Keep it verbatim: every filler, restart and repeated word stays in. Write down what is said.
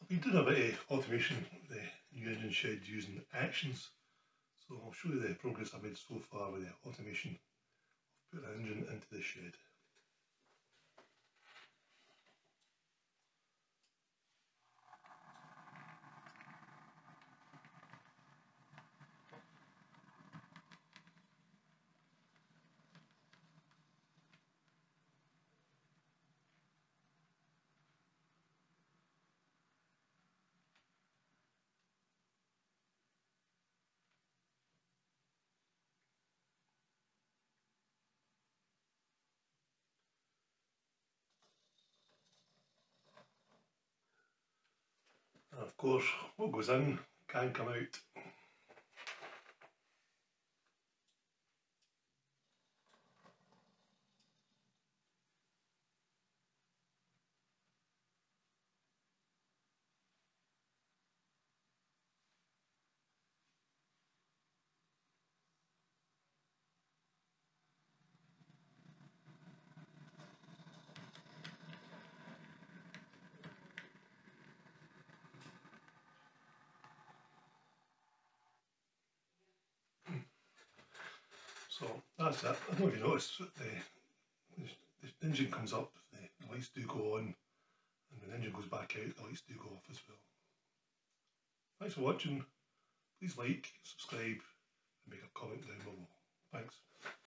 I've been doing a bit of automation with the new engine shed using actions, so I'll show you the progress I've made so far with the automation of putting an engine into the shed. And of course, what goes in can come out. So that's it. I don't know if you noticed that the, the engine comes up, the, the lights do go on, and when the engine goes back out, the lights do go off as well. Thanks for watching. Please like, subscribe, and make a comment down below. Thanks.